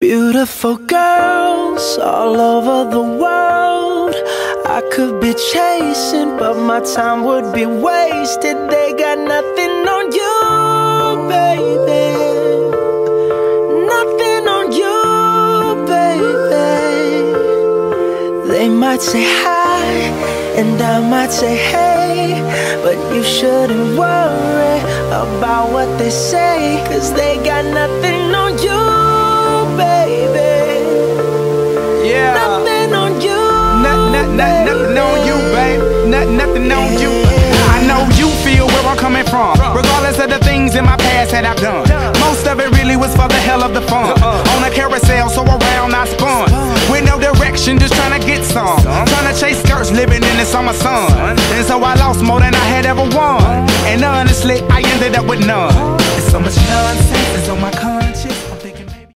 Beautiful girls all over the world I could be chasing, but my time would be wasted. They got nothing on you, baby. Nothing on you, baby. They might say hi, and I might say hey, but you shouldn't worry about what they say, 'cause they got nothing on you, baby. Yeah. Nothing on you. Nothing on you, babe. Nothing on you. I know you feel where I'm coming from, regardless of the things in my past that I've done. Most of it really was for the hell of the fun. On a carousel, so around I spun, with no direction, just trying to get some. Trying to chase skirts, living in the summer sun. And so I lost more than I had ever won. And honestly, I ended up with none. There's so much nonsense is on my